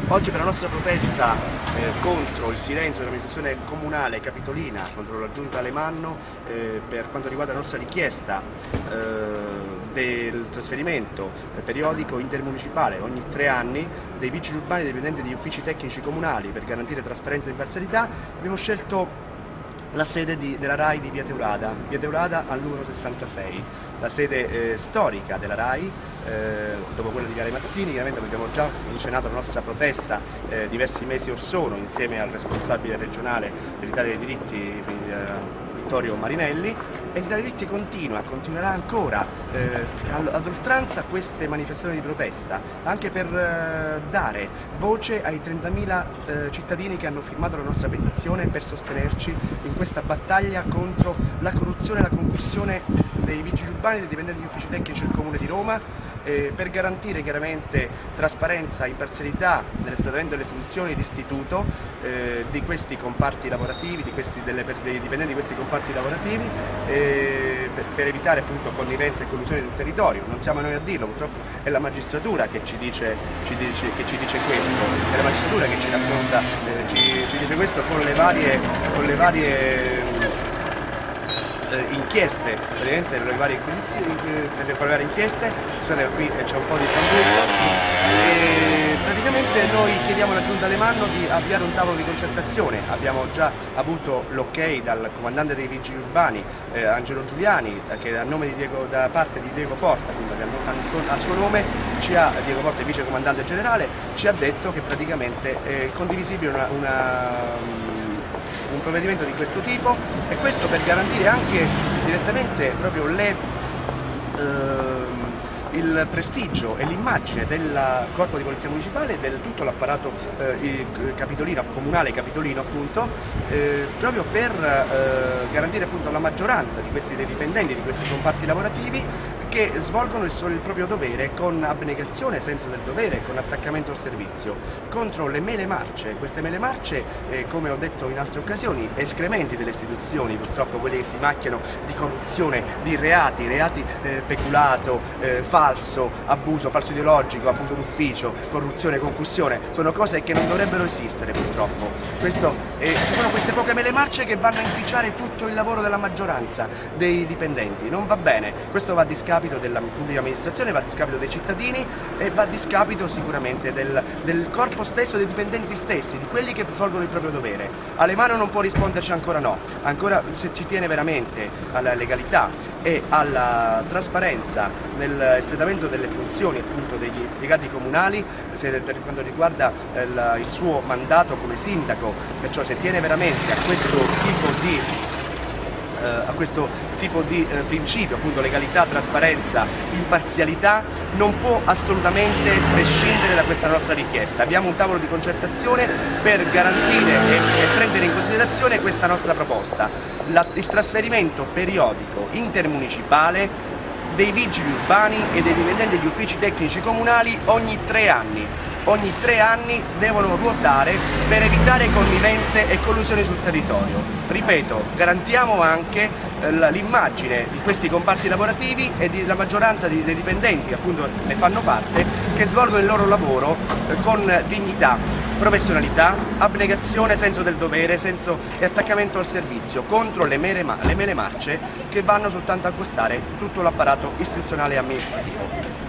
Oggi per la nostra protesta contro il silenzio dell'amministrazione comunale capitolina, contro la giunta Alemanno, per quanto riguarda la nostra richiesta del trasferimento periodico intermunicipale ogni 3 anni dei vigili urbani dipendenti degli uffici tecnici comunali per garantire trasparenza e imparzialità, abbiamo scelto la sede della RAI di Via Teulada al numero 66, la sede storica della RAI, dopo quella di Viale Mazzini. Chiaramente abbiamo già incenato la nostra protesta diversi mesi or sono insieme al responsabile regionale dell'Italia dei Diritti, Vittorio Marinelli, e l'Italia dei Diritti continuerà ancora ad oltranza queste manifestazioni di protesta, anche per dare voce ai 30.000 cittadini che hanno firmato la nostra petizione per sostenerci in questa battaglia contro la corruzione e la concussione dei vigili urbani e dei dipendenti degli uffici tecnici del Comune di Roma, per garantire chiaramente trasparenza e imparzialità nell'espletamento delle funzioni di istituto di questi comparti lavorativi, dei dipendenti di questi comparti lavorativi, per evitare appunto connivenze e collusioni sul territorio. Non siamo noi a dirlo, purtroppo è la magistratura che ci dice questo, è la magistratura che ci racconta, ci dice questo con le varie inchieste, praticamente le varie inchieste. Scusate, qui c'è un po' di tamburo. Praticamente noi chiediamo alla Giunta Alemanno di avviare un tavolo di concertazione. Abbiamo già avuto l'ok dal comandante dei vigili urbani, Angelo Giuliani, che da parte di Diego Porta, quindi a suo nome Diego Porta, il vice comandante generale, ci ha detto che praticamente è condivisibile un provvedimento di questo tipo, e questo per garantire anche direttamente proprio il prestigio e l'immagine del corpo di polizia municipale e del tutto l'apparato capitolino, comunale capitolino appunto, proprio per garantire appunto la maggioranza dei dipendenti di questi comparti lavorativi che svolgono il proprio dovere con abnegazione, senso del dovere, con attaccamento al servizio, contro le mele marce. Queste mele marce, come ho detto in altre occasioni, escrementi delle istituzioni, purtroppo quelli che si macchiano di corruzione, di reati peculato, falso ideologico, abuso d'ufficio, corruzione, concussione, sono cose che non dovrebbero esistere purtroppo. Ci sono queste poche mele marce che vanno a inficiare tutto il lavoro della maggioranza dei dipendenti. Non va bene, questo va a discapito della pubblica amministrazione, va a discapito dei cittadini e va a discapito sicuramente del corpo stesso, dei dipendenti stessi, di quelli che svolgono il proprio dovere. Alemanno non può risponderci ancora no, ancora se ci tiene veramente alla legalità e alla trasparenza nell'espletamento delle funzioni appunto degli impiegati comunali, per quanto riguarda il suo mandato come sindaco, perciò se tiene veramente a questo tipo di principio, appunto legalità, trasparenza, imparzialità, non può assolutamente prescindere da questa nostra richiesta. Abbiamo un tavolo di concertazione per garantire e prendere in considerazione questa nostra proposta, il trasferimento periodico intermunicipale dei vigili urbani e dei dipendenti degli uffici tecnici comunali ogni 3 anni. Ogni 3 anni devono ruotare per evitare connivenze e collusioni sul territorio. Ripeto, garantiamo anche l'immagine di questi comparti lavorativi e della maggioranza dei dipendenti che appunto ne fanno parte, che svolgono il loro lavoro con dignità, professionalità, abnegazione, senso del dovere e attaccamento al servizio, contro le mele marce che vanno soltanto a costare tutto l'apparato istituzionale e amministrativo.